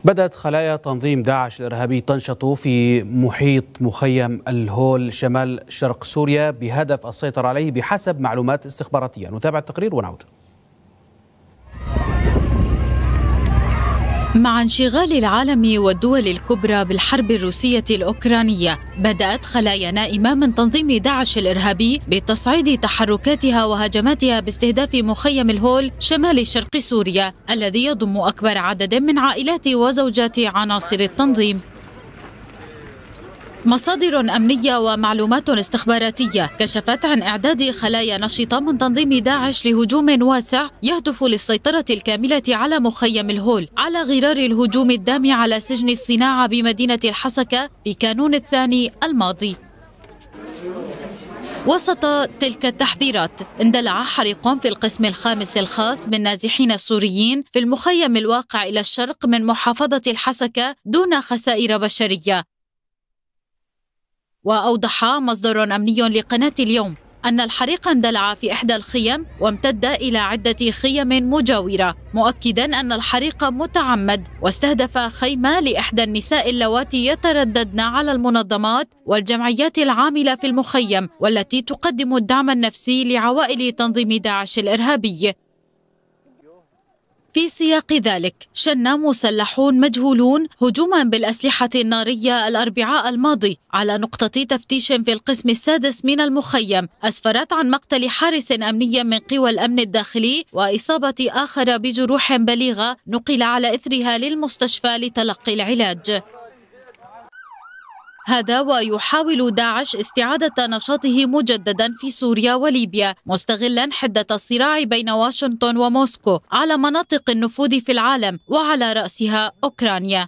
بدأت خلايا تنظيم داعش الإرهابي تنشط في محيط مخيم الهول شمال شرق سوريا بهدف السيطرة عليه بحسب معلومات استخباراتية. نتابع التقرير ونعود. مع انشغال العالم والدول الكبرى بالحرب الروسية الأوكرانية، بدأت خلايا نائمة من تنظيم داعش الإرهابي بتصعيد تحركاتها وهجماتها باستهداف مخيم الهول شمال شرق سوريا الذي يضم أكبر عدد من عائلات وزوجات عناصر التنظيم. مصادر أمنية ومعلومات استخباراتية كشفت عن إعداد خلايا نشطة من تنظيم داعش لهجوم واسع يهدف للسيطرة الكاملة على مخيم الهول على غرار الهجوم الدامي على سجن الصناعة بمدينة الحسكة في كانون الثاني الماضي. وسط تلك التحذيرات اندلع حريق في القسم الخامس الخاص بالنازحين السوريين في المخيم الواقع إلى الشرق من محافظة الحسكة دون خسائر بشرية. وأوضح مصدر أمني لقناة اليوم أن الحريق اندلع في إحدى الخيم وامتد إلى عدة خيم مجاورة، مؤكدا أن الحريق متعمد واستهدف خيمة لإحدى النساء اللواتي يترددن على المنظمات والجمعيات العاملة في المخيم والتي تقدم الدعم النفسي لعوائل تنظيم داعش الإرهابي. في سياق ذلك شن مسلحون مجهولون هجوما بالأسلحة النارية الأربعاء الماضي على نقطة تفتيش في القسم السادس من المخيم، أسفرت عن مقتل حارس أمني من قوى الأمن الداخلي وإصابة آخر بجروح بليغة نقل على إثرها للمستشفى لتلقي العلاج. هذا ويحاول داعش استعادة نشاطه مجددا في سوريا وليبيا، مستغلا حدة الصراع بين واشنطن وموسكو على مناطق النفوذ في العالم وعلى رأسها أوكرانيا.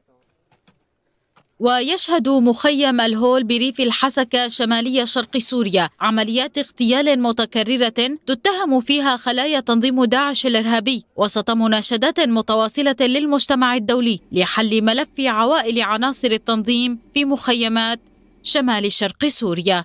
ويشهد مخيم الهول بريف الحسكة شمالي شرق سوريا عمليات اغتيال متكررة تتهم فيها خلايا تنظيم داعش الإرهابي، وسط مناشدات متواصلة للمجتمع الدولي لحل ملف عوائل عناصر التنظيم في مخيمات شمال شرق سوريا.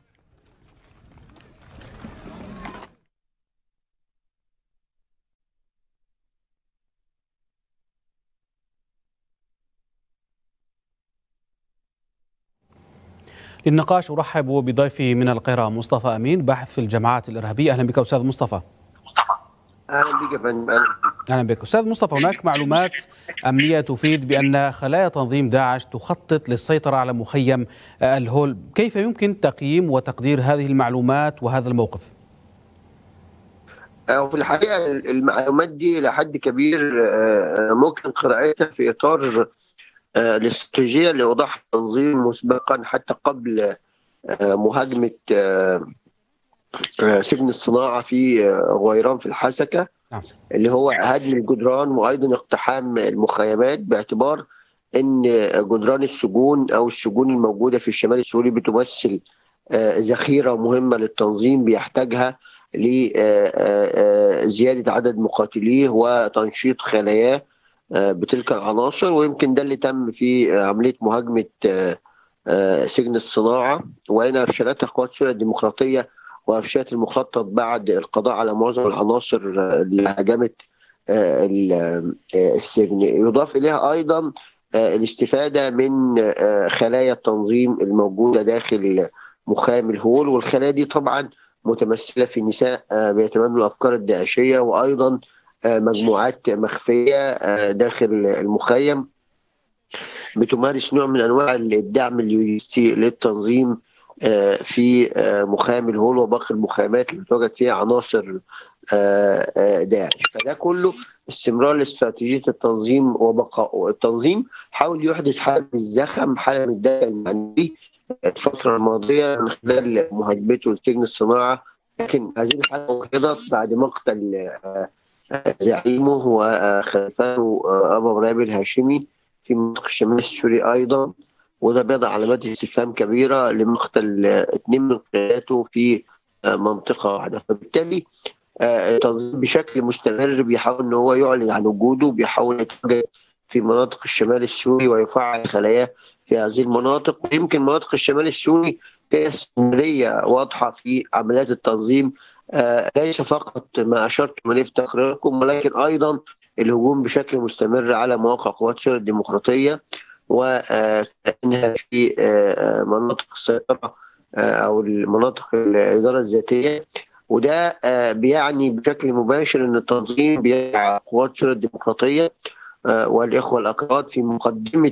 للنقاش أرحب بضيفي من القاهرة مصطفى أمين باحث في الجماعات الإرهابية. أهلا بك أستاذ مصطفى. أهلا بك يا فندم. أهلا بك أستاذ مصطفى. هناك معلومات أمنية تفيد بأن خلايا تنظيم داعش تخطط للسيطرة على مخيم الهول، كيف يمكن تقييم وتقدير هذه المعلومات وهذا الموقف؟ في الحقيقة المعلومات دي إلى حد كبير ممكن قراءتها في إطار الاستراتيجية اللي وضعها التنظيم مسبقا حتى قبل مهاجمة سجن الصناعة في غويران في الحسكة، اللي هو هدم الجدران وأيضا اقتحام المخيمات، باعتبار أن جدران السجون أو السجون الموجودة في الشمال السوري بتمثل ذخيرة مهمة للتنظيم بيحتاجها لزيادة عدد مقاتليه وتنشيط خلاياه بتلك العناصر. ويمكن ده اللي تم في عملية مهاجمة سجن الصناعة، وهنا أفشلتها قوات سوريا الديمقراطية وأفشلت المخطط بعد القضاء على معظم العناصر اللي هاجمت السجن. يضاف إليها أيضا الاستفادة من خلايا التنظيم الموجودة داخل مخيم الهول، والخلايا دي طبعا متمثلة في نساء بيتبنوا الأفكار الداعشية وأيضا مجموعات مخفية داخل المخيم بتمارس نوع من أنواع الدعم اللوجستي للتنظيم في مخيم الهول وباقي المخيمات اللي بتواجد فيها عناصر داعش. فده كله استمرار لاستراتيجية التنظيم وبقائه. التنظيم حاول يحدث حالة من الزخم، حالة من الدافع المعنوي الفترة الماضية من خلال مهاجمته لسجن الصناعة، لكن هذه الحالة وقضت بعد مقتل زعيمه وخلفانه أبو غريب الهاشمي في منطقة الشمال السوري أيضا، وده بيضع علامات استفهام كبيرة لمقتل 2 من قياداته في منطقة واحدة. فبالتالي التنظيم بشكل مستمر بيحاول ان هو يعلن عن وجوده، بيحاول يتواجد في مناطق الشمال السوري ويفعل خلاياه في هذه المناطق. ويمكن مناطق الشمال السوري فيها استمرارية واضحة في عمليات التنظيم، ليس فقط ما أشرت من في تقريركم، ولكن أيضا الهجوم بشكل مستمر على مواقع قوات سوريا الديمقراطية وكأنها في مناطق السيطرة أو المناطق الإدارة الذاتية. وده بيعني بشكل مباشر أن التنظيم بيضع قوات سوريا الديمقراطية والإخوة الأكراد في مقدمة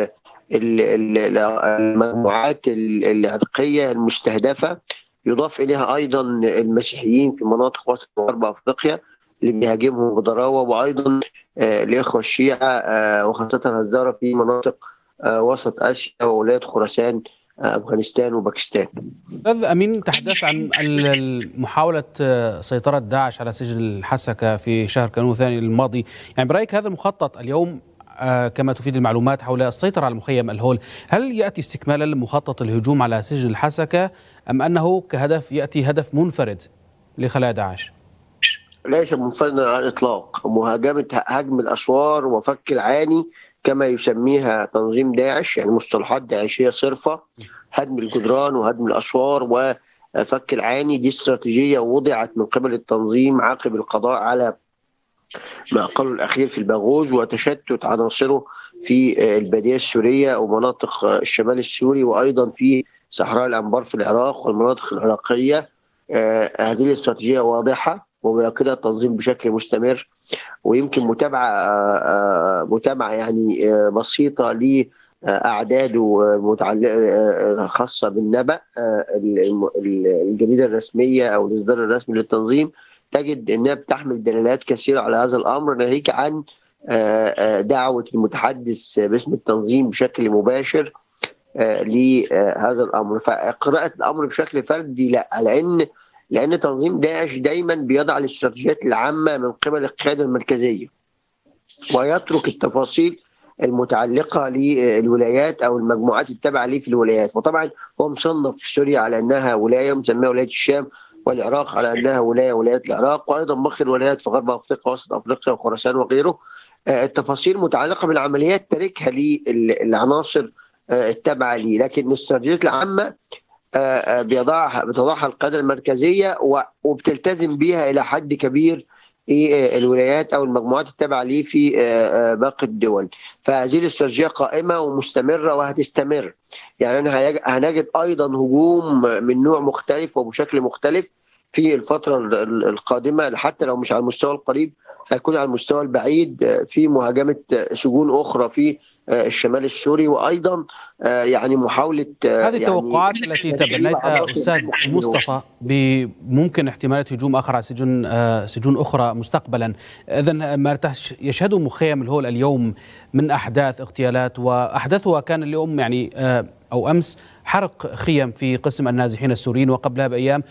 المجموعات العرقية المستهدفة، يضاف إليها أيضا المسيحيين في مناطق وسط وغرب أفريقيا اللي بيهاجمهم بضراوة، وأيضا الإخوة الشيعة وخاصة هزارة في مناطق وسط آسيا وولاية خراسان أفغانستان وباكستان. أستاذ أمين، تحدث عن محاولة سيطرة داعش على سجن الحسكة في شهر كانون الثاني الماضي، يعني برأيك هذا المخطط اليوم كما تفيد المعلومات حول السيطرة على مخيم الهول، هل يأتي استكمالا لمخطط الهجوم على سجن الحسكة أم أنه كهدف يأتي هدف منفرد لخلايا داعش؟ ليس منفردا على الإطلاق. مهاجمة هجم الأسوار وفك العاني كما يسميها تنظيم داعش، يعني مصطلحات داعشية صرفة، هدم الجدران وهدم الأسوار وفك العاني، دي استراتيجية وضعت من قبل التنظيم عقب القضاء على ما قاله الأخير في الباغوز وتشتت عناصره في البادية السورية ومناطق الشمال السوري وأيضا في صحراء الأنبار في العراق والمناطق العراقية. هذه الاستراتيجية واضحة وبكده التنظيم بشكل مستمر، ويمكن متابعة يعني بسيطة لأعداده متعلقة خاصة بالنبأ الجريدة الرسمية أو الإصدار الرسمي للتنظيم، تجد أنها بتحمل دلالات كثيرة على هذا الأمر، ناهيك عن دعوة المتحدث باسم التنظيم بشكل مباشر لهذا الأمر. فقراءة الأمر بشكل فردي لا، لأن تنظيم داعش دايما بيضع الاستراتيجيات العامة من قبل القيادة المركزية ويترك التفاصيل المتعلقة للولايات أو المجموعات التابعة ليه في الولايات. وطبعا هو مصنف في سوريا على أنها ولاية، مسميها ولاية الشام، والعراق على أنها ولاية العراق، وأيضا باقي الولايات في غرب أفريقيا ووسط أفريقيا وخراسان وغيره. التفاصيل متعلقة بالعمليات تاركها للعناصر التابعة ليه، لكن الاستراتيجيات العامة بتضعها القيادة المركزية وبتلتزم بها إلى حد كبير الولايات أو المجموعات التابعة ليه في باقي الدول. فهذه الاستراتيجية قائمة ومستمرة وهتستمر. يعني هنجد أيضا هجوم من نوع مختلف وبشكل مختلف في الفترة القادمة، حتى لو مش على المستوى القريب هيكون على المستوى البعيد، في مهاجمة سجون أخرى في الشمال السوري، وأيضا يعني محاولة هذه التوقعات التي تبنيتها أستاذ مصطفى بممكن احتمالات هجوم آخر على سجون أخرى مستقبلا. إذن ما يشهده مخيم الهول اليوم من أحداث اغتيالات، وأحداثها كان اليوم يعني أو أمس حرق خيم في قسم النازحين السوريين، وقبلها بأيام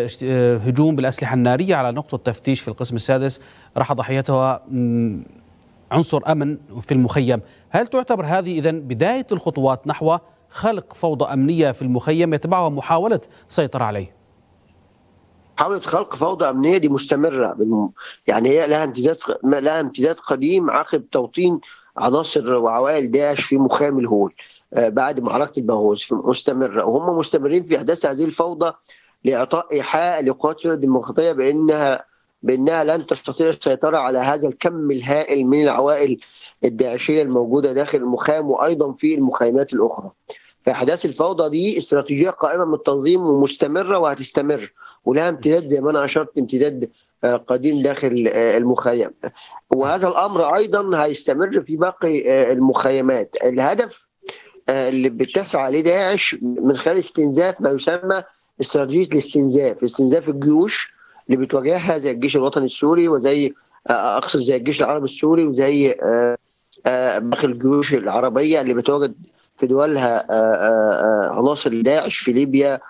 هجوم بالأسلحة النارية على نقطة تفتيش في القسم السادس راح ضحيتها عنصر أمن في المخيم. هل تعتبر هذه إذن بداية الخطوات نحو خلق فوضى أمنية في المخيم يتبعها محاولة سيطرة عليه؟ محاولة خلق فوضى أمنية دي مستمرة، يعني هي لها امتداد قديم عقب توطين عناصر وعوائل داعش في مخيم الهول بعد معركة الباغوز، مستمرة، وهم مستمرين في إحداث هذه الفوضى لإعطاء إيحاء لقوات سوريا الديمقراطية بأنها لن تستطيع السيطرة على هذا الكم الهائل من العوائل الداعشية الموجودة داخل المخيم وأيضا في المخيمات الأخرى. فإحداث الفوضى دي استراتيجية قائمة من التنظيم ومستمرة وهتستمر، ولها امتداد زي ما أنا أشرت، امتداد قديم داخل المخيم، وهذا الأمر أيضا هيستمر في باقي المخيمات. الهدف اللي بتسعى عليه داعش من خلال استنزاف ما يسمى استراتيجية استنزاف الجيوش اللي بتواجهها زي الجيش الوطني السوري وزي أقصد زي الجيش العربي السوري وزي باقي الجيوش العربية اللي بتواجد في دولها عناصر داعش في ليبيا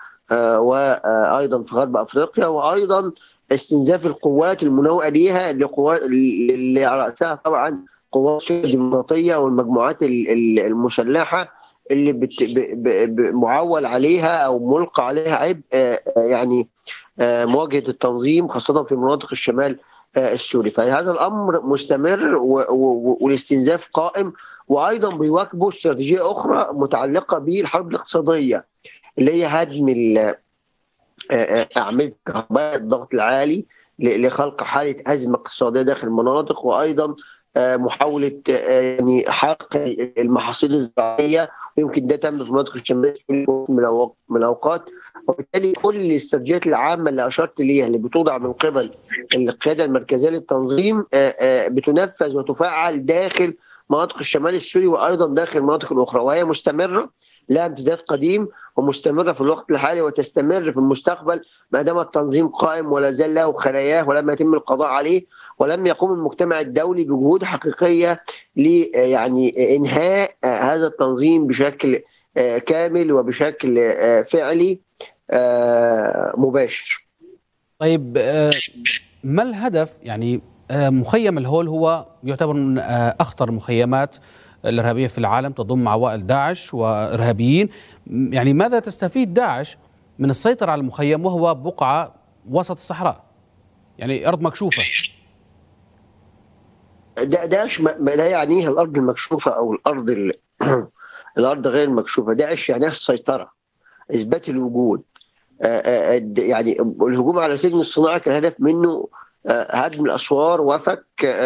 وأيضا في غرب أفريقيا، وأيضا استنزاف القوات المنوئة ليها اللي على رأسها طبعا قوات سوريا الديمقراطية والمجموعات المسلحة اللي معول عليها أو ملقى عليها عبء يعني مواجهة التنظيم خاصة في مناطق الشمال السوري. فهذا الأمر مستمر والاستنزاف قائم، وأيضا بيواكبوا استراتيجية أخرى متعلقة بالحرب الاقتصادية اللي هي هدم أعمدة كهرباء الضغط العالي لخلق حاله ازمه اقتصاديه داخل المناطق، وايضا محاوله يعني حرق المحاصيل الزراعيه، ويمكن ده تم في مناطق الشمال في من الاوقات. وبالتالي كل الاستراتيجيات العامه اللي اشرت ليها اللي بتوضع من قبل القياده المركزيه للتنظيم بتنفذ وتفعل داخل مناطق الشمال السوري وايضا داخل المناطق الاخرى، وهي مستمره لها امتداد قديم ومستمره في الوقت الحالي وتستمر في المستقبل ما دام التنظيم قائم ولا زال له خلاياه ولم يتم القضاء عليه، ولم يقوم المجتمع الدولي بجهود حقيقيه ل يعني انهاء هذا التنظيم بشكل كامل وبشكل فعلي مباشر. طيب ما الهدف؟ يعني مخيم الهول هو يعتبر من أخطر المخيمات الإرهابية في العالم، تضم عوائل داعش وإرهابيين. يعني ماذا تستفيد داعش من السيطرة على المخيم وهو بقعة وسط الصحراء، يعني أرض مكشوفة؟ داعش ما لا يعنيها الأرض المكشوفة أو الأرض غير المكشوفة. داعش يعنيها السيطرة، إثبات الوجود. يعني الهجوم على سجن الصناعة كان الهدف منه هدم الأسوار وفك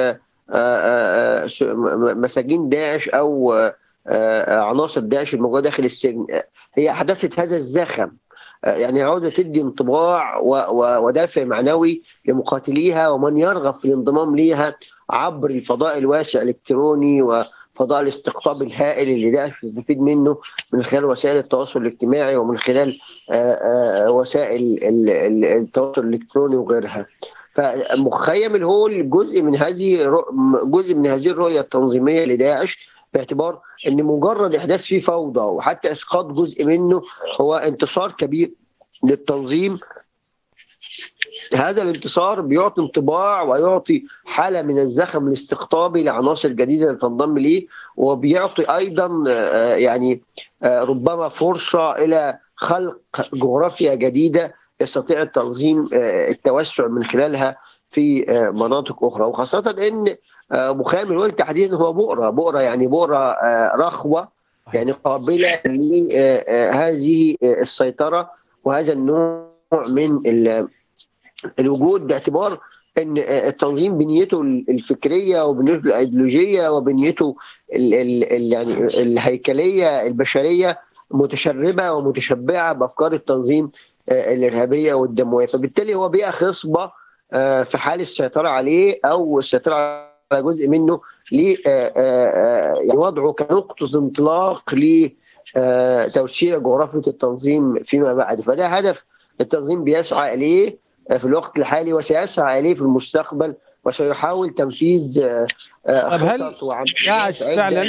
مساجين داعش أو عناصر داعش الموجودة داخل السجن. هي أحدثت هذا الزخم، يعني عاوزة تدي انطباع ودافع معنوي لمقاتليها ومن يرغب في الانضمام ليها عبر الفضاء الواسع الإلكتروني وفضاء الاستقطاب الهائل اللي داعش يستفيد منه من خلال وسائل التواصل الاجتماعي ومن خلال وسائل التواصل الإلكتروني وغيرها. فمخيم الهول جزء من هذه الرؤية التنظيمية لداعش، باعتبار ان مجرد احداث فيه فوضى وحتى اسقاط جزء منه هو انتصار كبير للتنظيم. هذا الانتصار بيعطي انطباع ويعطي حاله من الزخم الاستقطابي لعناصر جديده لتنضم ليه، وبيعطي ايضا يعني ربما فرصه الى خلق جغرافيا جديده يستطيع التنظيم التوسع من خلالها في مناطق اخرى، وخاصه ان مخيم الهول تحديدا هو بؤره يعني بؤره رخوه، يعني قابله لهذه السيطره وهذا النوع من الوجود، باعتبار ان التنظيم بنيته الفكريه وبنيته الايديولوجيه وبنيته يعني الهيكليه البشريه متشربه ومتشبعه بافكار التنظيم الارهابيه والدمويه، فبالتالي هو بيئه خصبه في حال السيطره عليه او السيطره على جزء منه لوضعه كنقطه انطلاق لتوسيع جغرافيه التنظيم فيما بعد. فده هدف التنظيم بيسعى اليه في الوقت الحالي وسيسعى اليه في المستقبل، وسيحاول تنفيذ خطط وعمليات فعلا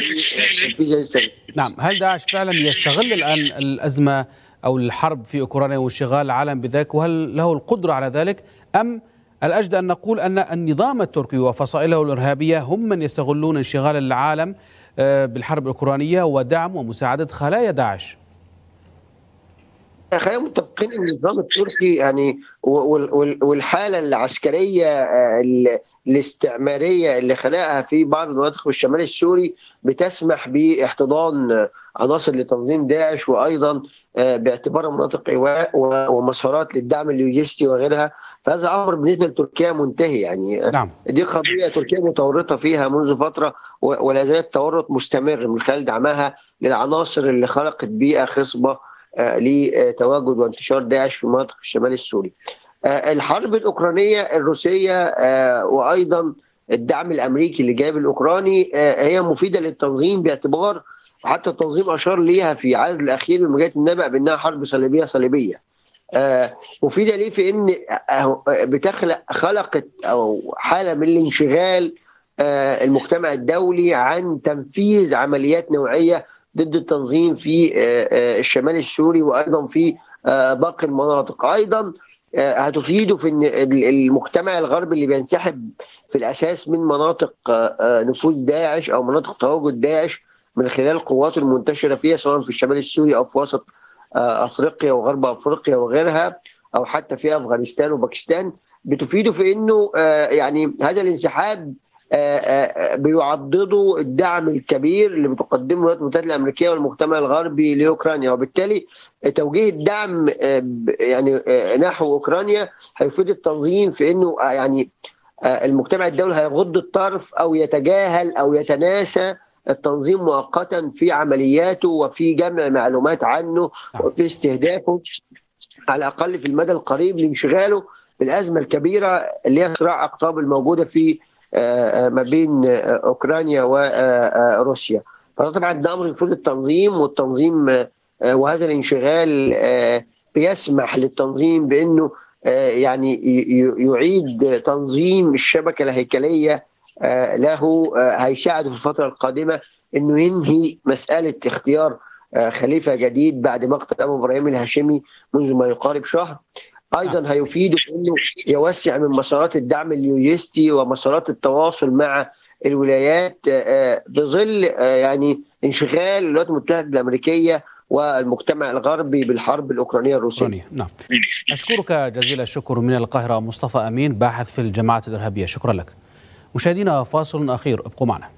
هل داعش فعلا يستغل الان الازمه او الحرب في اوكرانيا وانشغال العالم بذلك، وهل له القدره على ذلك، ام الأجدى أن نقول أن النظام التركي وفصائله الإرهابية هم من يستغلون انشغال العالم بالحرب الأوكرانية ودعم ومساعدة خلايا داعش؟ خلينا متفقين ان النظام التركي يعني والحاله العسكريه الاستعماريه اللي خلقها في بعض المناطق في الشمال السوري بتسمح باحتضان عناصر لتنظيم داعش، وايضا باعتبارها مناطق ايواء ومسارات للدعم اللوجستي وغيرها. فهذا امر بالنسبه لتركيا منتهي، يعني نعم. دي قضيه تركيا متورطه فيها منذ فتره ولا زال التورط مستمر من خلال دعمها للعناصر اللي خلقت بيئه خصبه لتواجد وانتشار داعش في مناطق الشمال السوري. الحرب الأوكرانية الروسية وأيضا الدعم الأمريكي اللي جايب الأوكراني هي مفيدة للتنظيم، باعتبار حتى التنظيم أشار ليها في عدد الأخير من مجلة النبأ بأنها حرب صليبية. مفيدة ليه؟ في أن خلقت أو حالة من الانشغال المجتمع الدولي عن تنفيذ عمليات نوعية ضد التنظيم في الشمال السوري وايضا في باقي المناطق. ايضا هتفيده في ان المجتمع الغربي اللي بينسحب في الاساس من مناطق نفوذ داعش او مناطق تواجد داعش من خلال قواته المنتشره فيها سواء في الشمال السوري او في وسط افريقيا وغرب افريقيا وغيرها او حتى في افغانستان وباكستان، بتفيده في انه يعني هذا الانسحاب بيعضدوا الدعم الكبير اللي بتقدمه الولايات المتحده الامريكيه والمجتمع الغربي لاوكرانيا، وبالتالي توجيه الدعم يعني نحو اوكرانيا هيفيد التنظيم في انه يعني المجتمع الدولي هيغض الطرف او يتجاهل او يتناسى التنظيم مؤقتا في عملياته وفي جمع معلومات عنه وفي استهدافه على الاقل في المدى القريب لانشغاله بالازمه الكبيره اللي هي صراع اقطاب الموجوده في ما بين اوكرانيا وروسيا. فطبعا ده امر يفيد التنظيم، والتنظيم وهذا الانشغال بيسمح للتنظيم بانه يعني يعيد تنظيم الشبكه الهيكليه له، هيساعده في الفتره القادمه انه ينهي مساله اختيار خليفه جديد بعد مقتل ابو ابراهيم الهاشمي منذ ما يقارب شهر. ايضا هيفيده انه يوسع من مسارات الدعم اللوجستي ومسارات التواصل مع الولايات بظل يعني انشغال الولايات المتحده الامريكيه والمجتمع الغربي بالحرب الاوكرانيه الروسيه. نعم. اشكرك جزيل الشكر من القاهره مصطفى امين باحث في الجماعات الارهابيه، شكرا لك. مشاهدينا فاصل اخير، ابقوا معنا.